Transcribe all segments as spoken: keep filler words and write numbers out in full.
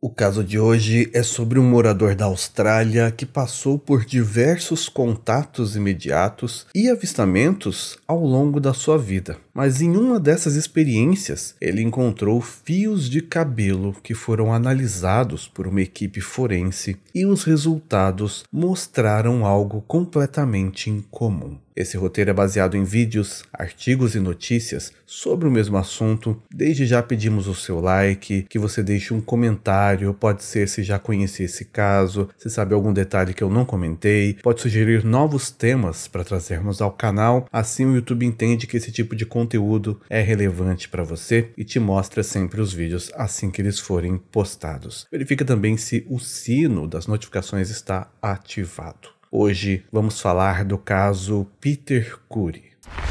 O caso de hoje é sobre um morador da Austrália que passou por diversos contatos imediatos e avistamentos ao longo da sua vida. Mas em uma dessas experiências, ele encontrou fios de cabelo que foram analisados por uma equipe forense e os resultados mostraram algo completamente incomum. Esse roteiro é baseado em vídeos, artigos e notícias sobre o mesmo assunto. Desde já pedimos o seu like, que você deixe um comentário, pode ser se já conhecia esse caso, se sabe algum detalhe que eu não comentei, pode sugerir novos temas para trazermos ao canal, assim o YouTube entende que esse tipo de conteúdo é relevante para você e te mostra sempre os vídeos assim que eles forem postados. Verifica também se o sino das notificações está ativado. Hoje vamos falar do caso Peter Curry.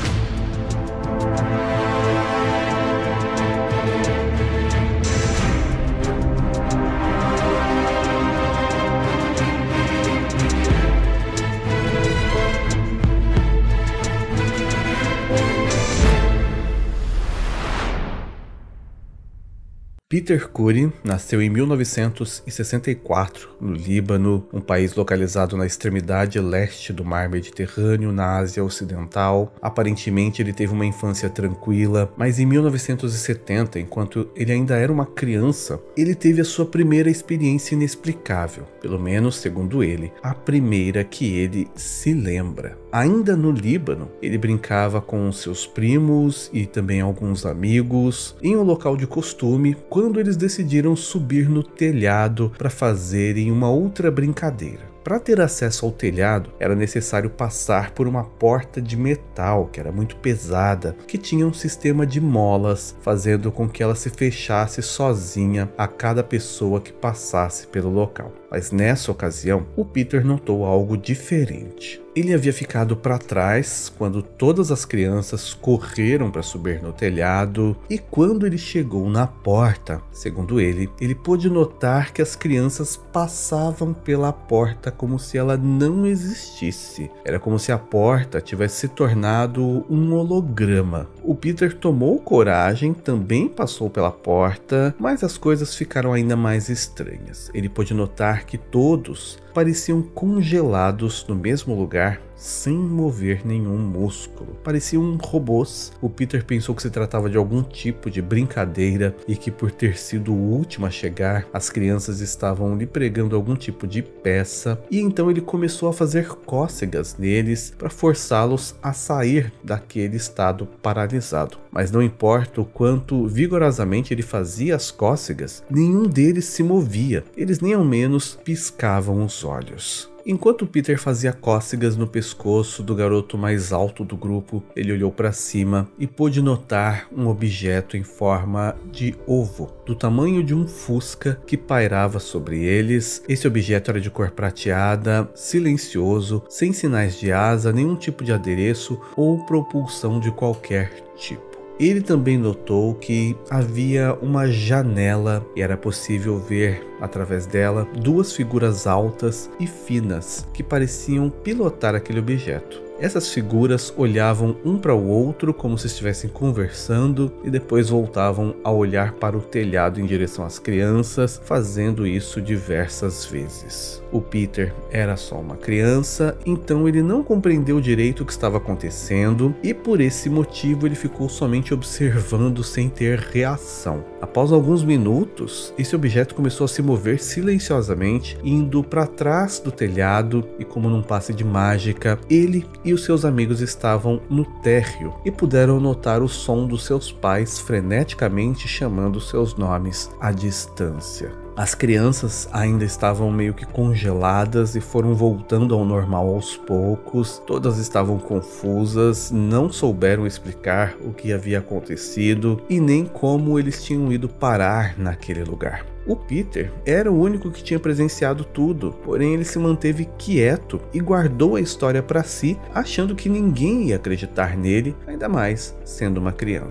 Peter Curry nasceu em mil novecentos e sessenta e quatro no Líbano, um país localizado na extremidade leste do mar Mediterrâneo, na Ásia Ocidental. Aparentemente ele teve uma infância tranquila, mas em mil novecentos e setenta, enquanto ele ainda era uma criança, ele teve a sua primeira experiência inexplicável, pelo menos segundo ele, a primeira que ele se lembra. Ainda no Líbano, ele brincava com seus primos e também alguns amigos em um local de costume, quando eles decidiram subir no telhado para fazerem uma outra brincadeira. Para ter acesso ao telhado, era necessário passar por uma porta de metal, que era muito pesada, que tinha um sistema de molas, fazendo com que ela se fechasse sozinha a cada pessoa que passasse pelo local. Mas nessa ocasião, o Peter notou algo diferente. Ele havia ficado para trás quando todas as crianças correram para subir no telhado, e quando ele chegou na porta, segundo ele, ele pôde notar que as crianças passavam pela porta como se ela não existisse. Era como se a porta tivesse se tornado um holograma. O Peter tomou coragem, também passou pela porta, mas as coisas ficaram ainda mais estranhas. Ele pôde notar que todos pareciam congelados no mesmo lugar, sem mover nenhum músculo. Pareciam robôs. O Peter pensou que se tratava de algum tipo de brincadeira e que, por ter sido o último a chegar, as crianças estavam lhe pregando algum tipo de peça, e então ele começou a fazer cócegas neles para forçá-los a sair daquele estado paralisado. Mas não importa o quanto vigorosamente ele fazia as cócegas, nenhum deles se movia. Eles nem ao menos piscavam os olhos. Enquanto Peter fazia cócegas no pescoço do garoto mais alto do grupo, ele olhou para cima e pôde notar um objeto em forma de ovo, do tamanho de um fusca, que pairava sobre eles. Esse objeto era de cor prateada, silencioso, sem sinais de asa, nenhum tipo de adereço ou propulsão de qualquer tipo. Ele também notou que havia uma janela e era possível ver, através dela, duas figuras altas e finas que pareciam pilotar aquele objeto. Essas figuras olhavam um para o outro como se estivessem conversando e depois voltavam a olhar para o telhado em direção às crianças, fazendo isso diversas vezes. O Peter era só uma criança, então ele não compreendeu direito o que estava acontecendo e por esse motivo ele ficou somente observando sem ter reação. Após alguns minutos, esse objeto começou a se mover silenciosamente, indo para trás do telhado, e como num passe de mágica, ele e os seus amigos estavam no térreo e puderam notar o som dos seus pais freneticamente chamando seus nomes à distância. As crianças ainda estavam meio que congeladas e foram voltando ao normal aos poucos. Todas estavam confusas, não souberam explicar o que havia acontecido e nem como eles tinham ido parar naquele lugar. O Peter era o único que tinha presenciado tudo, porém ele se manteve quieto e guardou a história para si, achando que ninguém ia acreditar nele, ainda mais sendo uma criança.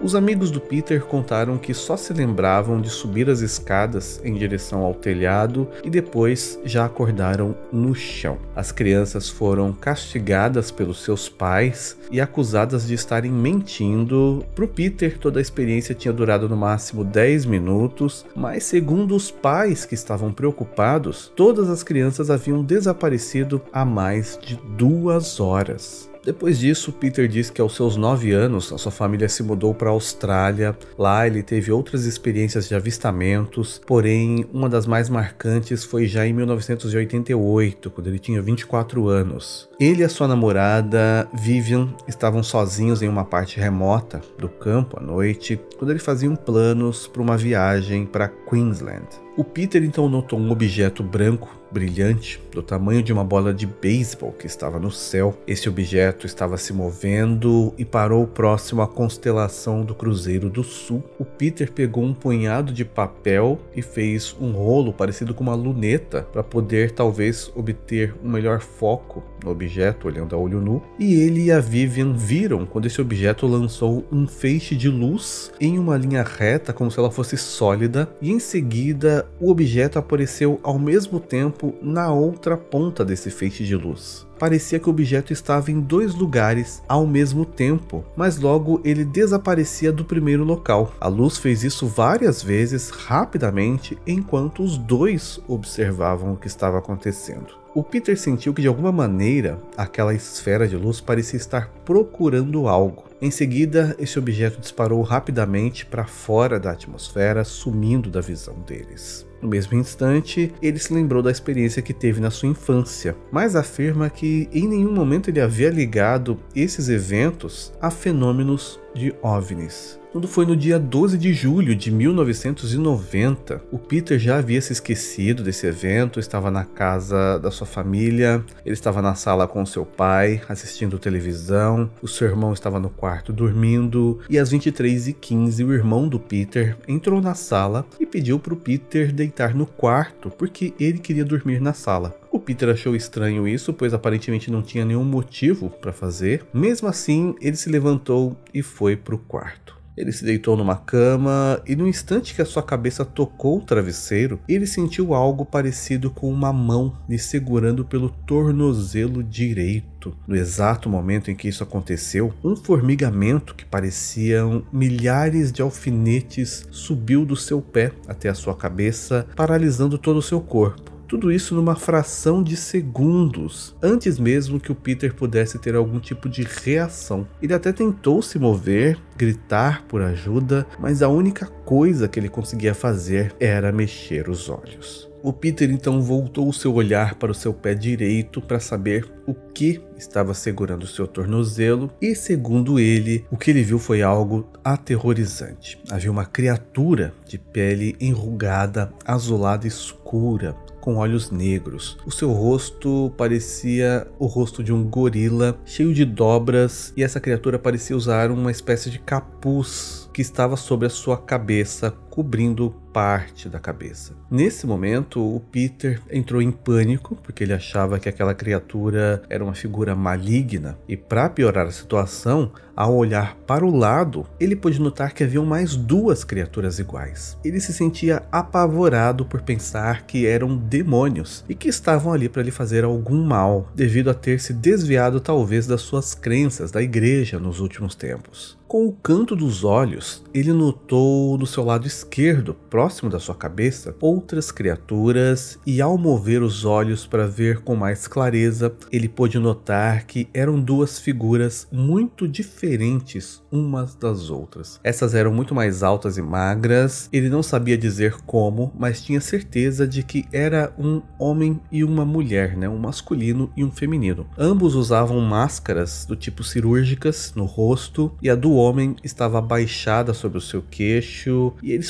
Os amigos do Peter contaram que só se lembravam de subir as escadas em direção ao telhado e depois já acordaram no chão. As crianças foram castigadas pelos seus pais e acusadas de estarem mentindo. Pro Peter, toda a experiência tinha durado no máximo dez minutos, mas segundo os pais que estavam preocupados, todas as crianças haviam desaparecido há mais de duas horas. Depois disso, Peter diz que aos seus nove anos, a sua família se mudou para a Austrália. Lá ele teve outras experiências de avistamentos, porém uma das mais marcantes foi já em mil novecentos e oitenta e oito, quando ele tinha vinte e quatro anos. Ele e a sua namorada, Vivian, estavam sozinhos em uma parte remota do campo à noite, quando eles faziam planos para uma viagem para Queensland. O Peter então notou um objeto branco, brilhante, do tamanho de uma bola de beisebol que estava no céu. Esse objeto estava se movendo e parou próximo à constelação do Cruzeiro do Sul. O Peter pegou um punhado de papel e fez um rolo parecido com uma luneta para poder talvez obter um melhor foco no objeto, olhando a olho nu. E ele e a Vivian viram quando esse objeto lançou um feixe de luz em uma linha reta, como se ela fosse sólida, e em seguida o objeto apareceu ao mesmo tempo na outra ponta desse feixe de luz. Parecia que o objeto estava em dois lugares ao mesmo tempo, mas logo ele desaparecia do primeiro local. A luz fez isso várias vezes, rapidamente, enquanto os dois observavam o que estava acontecendo. O Peter sentiu que de alguma maneira aquela esfera de luz parecia estar procurando algo. Em seguida, esse objeto disparou rapidamente para fora da atmosfera, sumindo da visão deles. No mesmo instante, ele se lembrou da experiência que teve na sua infância, mas afirma que em nenhum momento ele havia ligado esses eventos a fenômenos de OVNIs. Tudo foi no dia doze de julho de mil novecentos e noventa. O Peter já havia se esquecido desse evento, estava na casa da sua família, ele estava na sala com seu pai, assistindo televisão, o seu irmão estava no quarto dormindo, e às vinte e três e quinze o irmão do Peter entrou na sala e pediu para o Peter deitar no quarto, porque ele queria dormir na sala. O Peter achou estranho isso, pois aparentemente não tinha nenhum motivo para fazer. Mesmo assim, ele se levantou e foi para o quarto. Ele se deitou numa cama e no instante que a sua cabeça tocou o travesseiro, ele sentiu algo parecido com uma mão lhe segurando pelo tornozelo direito. No exato momento em que isso aconteceu, um formigamento que pareciam milhares de alfinetes subiu do seu pé até a sua cabeça, paralisando todo o seu corpo. Tudo isso numa fração de segundos, antes mesmo que o Peter pudesse ter algum tipo de reação. Ele até tentou se mover, gritar por ajuda, mas a única coisa que ele conseguia fazer era mexer os olhos. O Peter então voltou o seu olhar para o seu pé direito para saber o que estava segurando o seu tornozelo e, segundo ele, o que ele viu foi algo aterrorizante. Havia uma criatura de pele enrugada, azulada escura, com olhos negros. O seu rosto parecia o rosto de um gorila, cheio de dobras, e essa criatura parecia usar uma espécie de capuz que estava sobre a sua cabeça, cobrindo parte da cabeça. Nesse momento, o Peter entrou em pânico, porque ele achava que aquela criatura era uma figura maligna, e para piorar a situação, ao olhar para o lado, ele pôde notar que haviam mais duas criaturas iguais. Ele se sentia apavorado por pensar que eram demônios e que estavam ali para lhe fazer algum mal, devido a ter se desviado talvez das suas crenças da igreja nos últimos tempos. Com o canto dos olhos, ele notou no seu lado esquerdo, próximo da sua cabeça, outras criaturas, e ao mover os olhos para ver com mais clareza, ele pôde notar que eram duas figuras muito diferentes umas das outras. Essas eram muito mais altas e magras, ele não sabia dizer como, mas tinha certeza de que era um homem e uma mulher, né? Um masculino e um feminino. Ambos usavam máscaras do tipo cirúrgicas no rosto, e a do homem estava abaixada sobre o seu queixo, e eles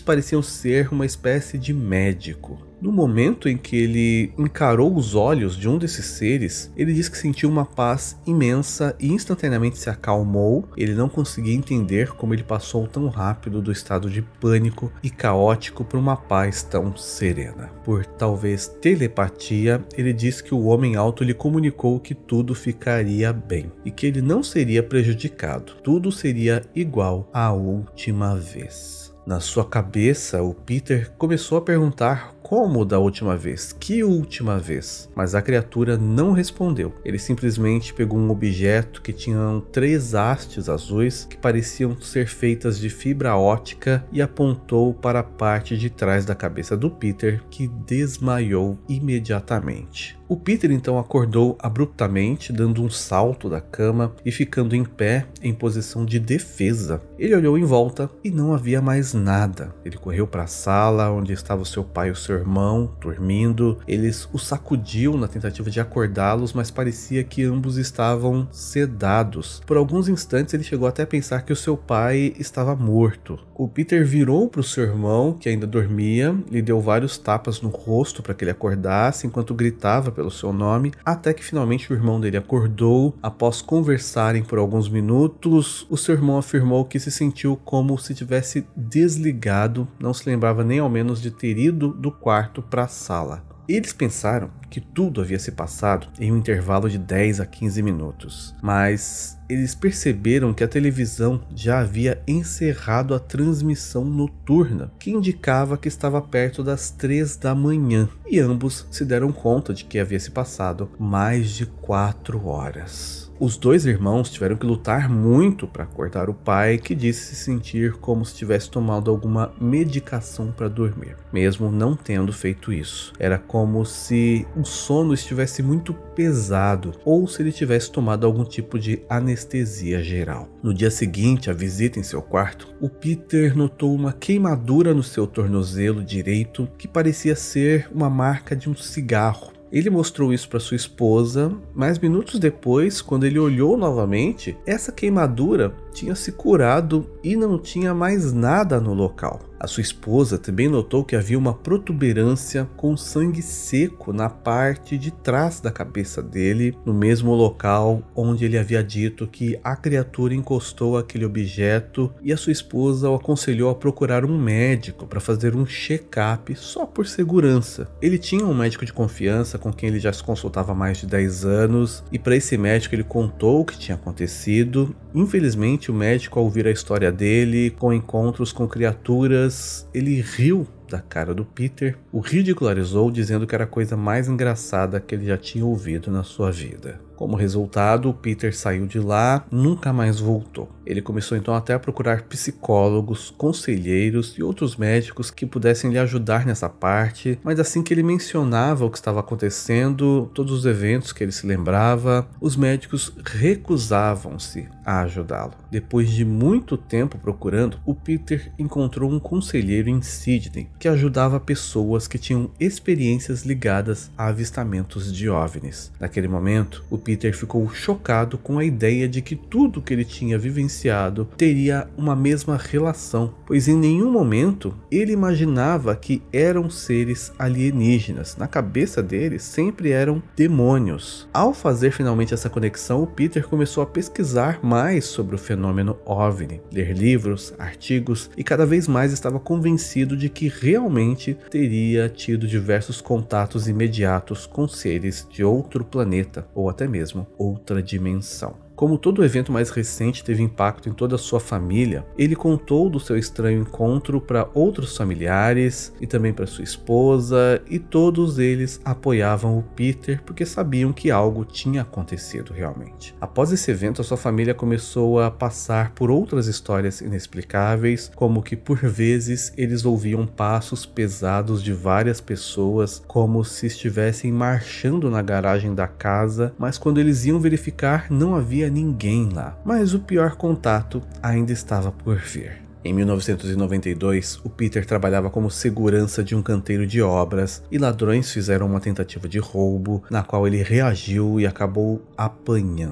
pareciam ser uma espécie de médico. No momento em que ele encarou os olhos de um desses seres, ele disse que sentiu uma paz imensa e instantaneamente se acalmou. Ele não conseguia entender como ele passou tão rápido do estado de pânico e caótico para uma paz tão serena. Por talvez telepatia, ele disse que o homem alto lhe comunicou que tudo ficaria bem e que ele não seria prejudicado. Tudo seria igual à última vez. Na sua cabeça, o Peter começou a perguntar como da última vez, que última vez, mas a criatura não respondeu. Ele simplesmente pegou um objeto que tinha três hastes azuis que pareciam ser feitas de fibra ótica e apontou para a parte de trás da cabeça do Peter, que desmaiou imediatamente. O Peter então acordou abruptamente, dando um salto da cama e ficando em pé em posição de defesa. Ele olhou em volta e não havia mais nada. Ele correu para a sala onde estava o seu pai e o seu irmão dormindo. Eles o sacudiam na tentativa de acordá-los, mas parecia que ambos estavam sedados. Por alguns instantes ele chegou até a pensar que o seu pai estava morto. O Peter virou para o seu irmão, que ainda dormia, lhe deu vários tapas no rosto para que ele acordasse, enquanto gritava pelo seu nome, até que finalmente o irmão dele acordou. Após conversarem por alguns minutos, o seu irmão afirmou que se sentiu como se tivesse desligado, não se lembrava nem ao menos de ter ido do quarto para a sala. Eles pensaram que tudo havia se passado em um intervalo de dez a quinze minutos, mas eles perceberam que a televisão já havia encerrado a transmissão noturna, que indicava que estava perto das três da manhã, e ambos se deram conta de que havia se passado mais de quatro horas. Os dois irmãos tiveram que lutar muito para acordar o pai, que disse se sentir como se tivesse tomado alguma medicação para dormir, mesmo não tendo feito isso. Era como se o sono estivesse muito pesado ou se ele tivesse tomado algum tipo de anestesia geral. No dia seguinte, à visita em seu quarto, o Peter notou uma queimadura no seu tornozelo direito que parecia ser uma marca de um cigarro. Ele mostrou isso para sua esposa, mas minutos depois, quando ele olhou novamente, essa queimadura tinha se curado e não tinha mais nada no local. A sua esposa também notou que havia uma protuberância com sangue seco na parte de trás da cabeça dele, no mesmo local onde ele havia dito que a criatura encostou aquele objeto, e a sua esposa o aconselhou a procurar um médico para fazer um check-up só por segurança. Ele tinha um médico de confiança com quem ele já se consultava há mais de dez anos, e para esse médico ele contou o que tinha acontecido. Infelizmente, o médico, ao ouvir a história dele, com encontros com criaturas, ele riu da cara do Peter, o ridicularizou, dizendo que era a coisa mais engraçada que ele já tinha ouvido na sua vida. Como resultado, o Peter saiu de lá, nunca mais voltou. Ele começou então até a procurar psicólogos, conselheiros e outros médicos que pudessem lhe ajudar nessa parte, mas assim que ele mencionava o que estava acontecendo, todos os eventos que ele se lembrava, os médicos recusavam-se a ajudá-lo. Depois de muito tempo procurando, o Peter encontrou um conselheiro em Sydney que ajudava pessoas que tinham experiências ligadas a avistamentos de OVNIs. Naquele momento, o Peter ficou chocado com a ideia de que tudo que ele tinha vivenciado teria uma mesma relação, pois em nenhum momento ele imaginava que eram seres alienígenas. Na cabeça dele sempre eram demônios. Ao fazer finalmente essa conexão, o Peter começou a pesquisar mais sobre o fenômeno OVNI, ler livros, artigos, e cada vez mais estava convencido de que realmente teria tido diversos contatos imediatos com seres de outro planeta ou até mesmo outra dimensão. Como todo evento mais recente teve impacto em toda a sua família, ele contou do seu estranho encontro para outros familiares e também para sua esposa, e todos eles apoiavam o Peter porque sabiam que algo tinha acontecido realmente. Após esse evento, a sua família começou a passar por outras histórias inexplicáveis, como que por vezes eles ouviam passos pesados de várias pessoas, como se estivessem marchando na garagem da casa, mas quando eles iam verificar não havia ninguém lá. Mas o pior contato ainda estava por vir. Em mil novecentos e noventa e dois, o Peter trabalhava como segurança de um canteiro de obras e ladrões fizeram uma tentativa de roubo, na qual ele reagiu e acabou apanhando.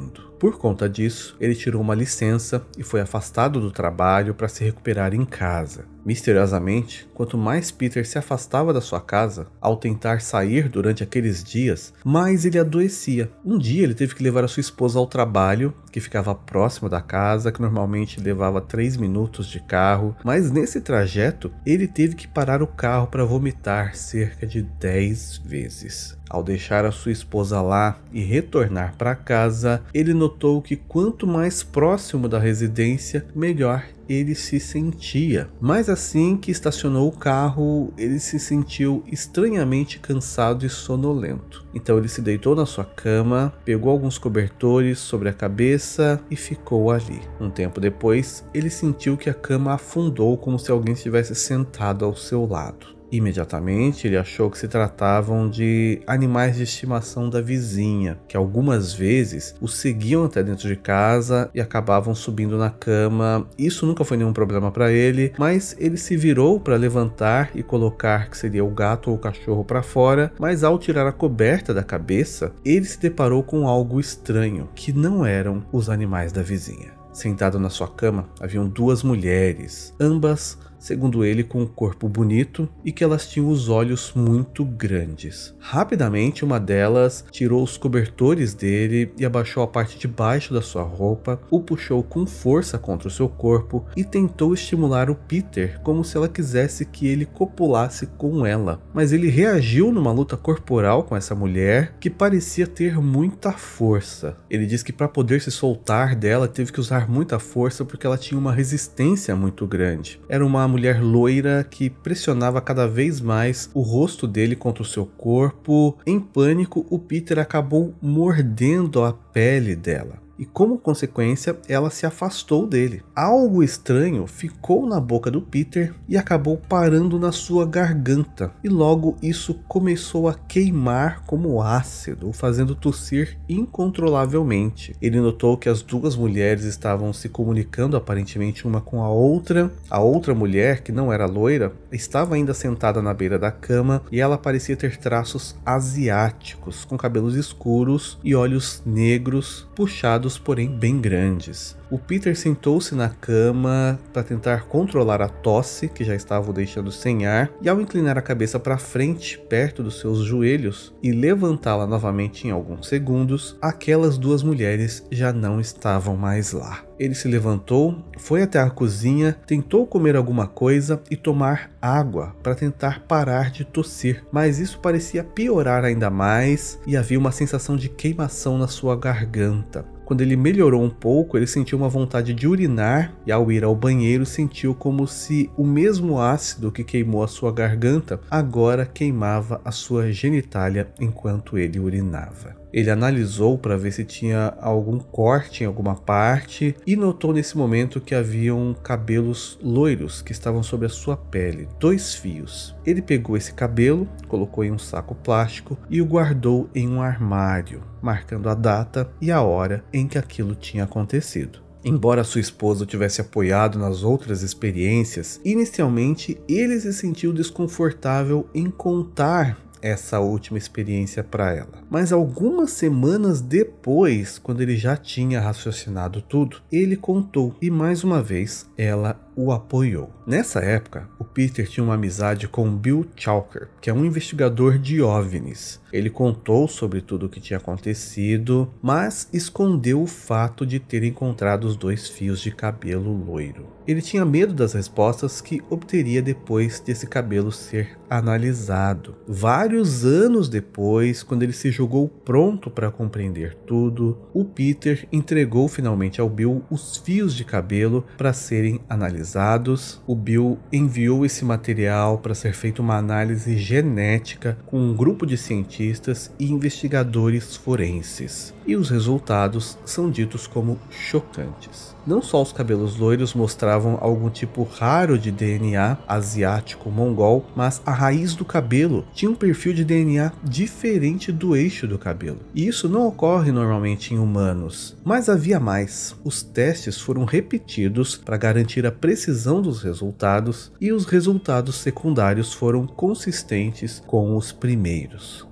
Por conta disso, ele tirou uma licença e foi afastado do trabalho para se recuperar em casa. Misteriosamente, quanto mais Peter se afastava da sua casa, ao tentar sair durante aqueles dias, mais ele adoecia. Um dia ele teve que levar a sua esposa ao trabalho, que ficava próximo da casa, que normalmente levava três minutos de carro, mas nesse trajeto ele teve que parar o carro para vomitar cerca de dez vezes. Ao deixar a sua esposa lá e retornar para casa, ele notou que quanto mais próximo da residência, melhor ele se sentia. Mas assim que estacionou o carro, ele se sentiu estranhamente cansado e sonolento. Então ele se deitou na sua cama, pegou alguns cobertores sobre a cabeça e ficou ali. Um tempo depois, ele sentiu que a cama afundou como se alguém estivesse sentado ao seu lado. Imediatamente ele achou que se tratavam de animais de estimação da vizinha, que algumas vezes o seguiam até dentro de casa e acabavam subindo na cama. Isso nunca foi nenhum problema para ele, mas ele se virou para levantar e colocar que seria o gato ou o cachorro para fora, mas ao tirar a coberta da cabeça, ele se deparou com algo estranho, que não eram os animais da vizinha. Sentado na sua cama, haviam duas mulheres, ambas, segundo ele, com um corpo bonito e que elas tinham os olhos muito grandes. Rapidamente, uma delas tirou os cobertores dele e abaixou a parte de baixo da sua roupa, o puxou com força contra o seu corpo e tentou estimular o Peter como se ela quisesse que ele copulasse com ela. Mas ele reagiu numa luta corporal com essa mulher que parecia ter muita força. Ele diz que para poder se soltar dela teve que usar muita força porque ela tinha uma resistência muito grande. Era uma mulher loira que pressionava cada vez mais o rosto dele contra o seu corpo. Em pânico, o Peter acabou mordendo a pele dela. E como consequência, ela se afastou dele. Algo estranho ficou na boca do Peter e acabou parando na sua garganta. E logo isso começou a queimar como ácido, o fazendo tossir incontrolavelmente. Ele notou que as duas mulheres estavam se comunicando aparentemente uma com a outra. A outra mulher, que não era loira, estava ainda sentada na beira da cama e ela parecia ter traços asiáticos, com cabelos escuros e olhos negros, puxados porém bem grandes. O Peter sentou-se na cama para tentar controlar a tosse que já estava o deixando sem ar, e ao inclinar a cabeça para frente, perto dos seus joelhos, e levantá-la novamente em alguns segundos, aquelas duas mulheres já não estavam mais lá. Ele se levantou, foi até a cozinha, tentou comer alguma coisa e tomar água para tentar parar de tossir, mas isso parecia piorar ainda mais e havia uma sensação de queimação na sua garganta. Quando ele melhorou um pouco, ele sentiu uma vontade de urinar e ao ir ao banheiro sentiu como se o mesmo ácido que queimou a sua garganta agora queimava a sua genitália enquanto ele urinava. Ele analisou para ver se tinha algum corte em alguma parte e notou nesse momento que haviam cabelos loiros que estavam sobre a sua pele, dois fios. Ele pegou esse cabelo, colocou em um saco plástico e o guardou em um armário, marcando a data e a hora em que aquilo tinha acontecido. Embora sua esposa o tivesse apoiado nas outras experiências, inicialmente ele se sentiu desconfortável em contar essa última experiência para ela. Mas algumas semanas depois, quando ele já tinha raciocinado tudo, ele contou e mais uma vez ela o apoiou. Nessa época, o Peter tinha uma amizade com Bill Chalker, que é um investigador de OVNIs. Ele contou sobre tudo o que tinha acontecido, mas escondeu o fato de ter encontrado os dois fios de cabelo loiro. Ele tinha medo das respostas que obteria depois desse cabelo ser analisado. Vários anos depois, quando ele se julgou pronto para compreender tudo, o Peter entregou finalmente ao Bill os fios de cabelo para serem analisados. O Bill enviou esse material para ser feita uma análise genética com um grupo de cientistas e investigadores forenses. E os resultados são ditos como chocantes. Não só os cabelos loiros mostravam algum tipo raro de D N A asiático-mongol, mas a raiz do cabelo tinha um perfil de D N A diferente do eixo do cabelo. E isso não ocorre normalmente em humanos. Mas havia mais. Os testes foram repetidos para garantir a precisão dos resultados e os resultados secundários foram consistentes com os primeiros.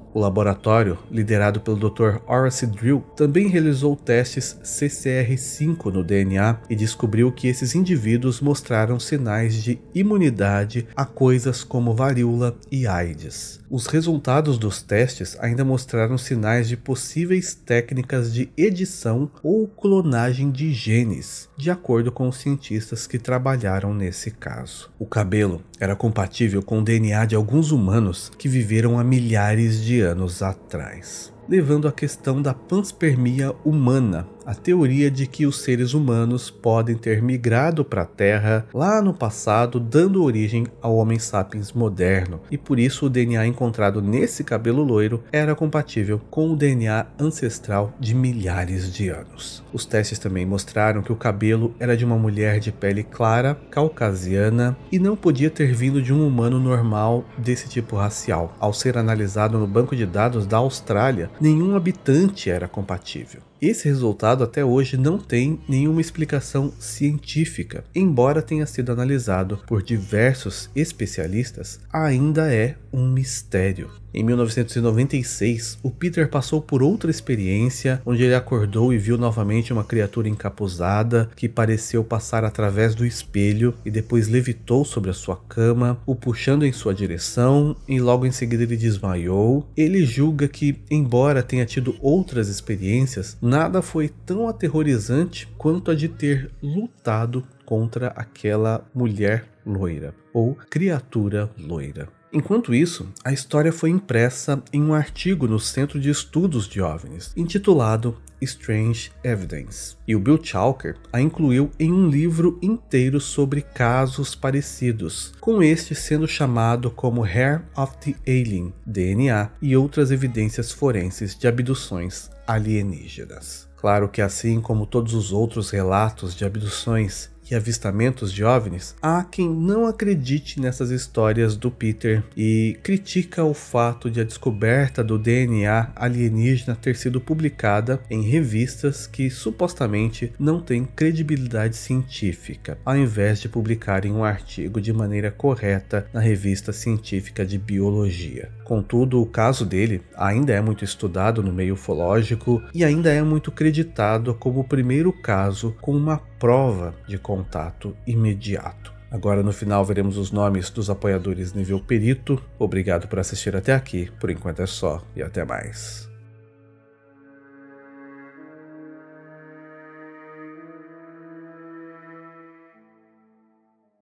O laboratório, liderado pelo doutor Horace Drill, também realizou testes C C R cinco no D N A e descobriu que esses indivíduos mostraram sinais de imunidade a coisas como varíola e AIDS. Os resultados dos testes ainda mostraram sinais de possíveis técnicas de edição ou clonagem de genes, de acordo com os cientistas que trabalharam nesse caso. O cabelo era compatível com o D N A de alguns humanos que viveram há milhares de anos atrás, levando à questão da panspermia humana, a teoria de que os seres humanos podem ter migrado para a Terra lá no passado, dando origem ao Homo sapiens moderno, e por isso o D N A encontrado nesse cabelo loiro era compatível com o D N A ancestral de milhares de anos. Os testes também mostraram que o cabelo era de uma mulher de pele clara, caucasiana, e não podia ter vindo de um humano normal desse tipo racial. Ao ser analisado no banco de dados da Austrália, nenhum habitante era compatível. Esse resultado até hoje não tem nenhuma explicação científica, embora tenha sido analisado por diversos especialistas, ainda é um mistério. Em mil novecentos e noventa e seis, o Peter passou por outra experiência, onde ele acordou e viu novamente uma criatura encapuzada que pareceu passar através do espelho e depois levitou sobre a sua cama, o puxando em sua direção, e logo em seguida ele desmaiou. Ele julga que, embora tenha tido outras experiências, nada foi tão aterrorizante quanto a de ter lutado contra aquela mulher loira, ou criatura loira. Enquanto isso, a história foi impressa em um artigo no Centro de Estudos de OVNIs, intitulado Strange Evidence, e o Bill Chalker a incluiu em um livro inteiro sobre casos parecidos, com este sendo chamado como Hair of the Alien, D N A e outras evidências forenses de abduções alienígenas. Claro que assim como todos os outros relatos de abduções e avistamentos de OVNIs, há quem não acredite nessas histórias do Peter e critica o fato de a descoberta do D N A alienígena ter sido publicada em revistas que supostamente não têm credibilidade científica, ao invés de publicarem um artigo de maneira correta na revista científica de biologia. Contudo, o caso dele ainda é muito estudado no meio ufológico e ainda é muito creditado como o primeiro caso com uma prova de contato imediato. Agora no final veremos os nomes dos apoiadores nível perito. Obrigado por assistir até aqui, por enquanto é só e até mais.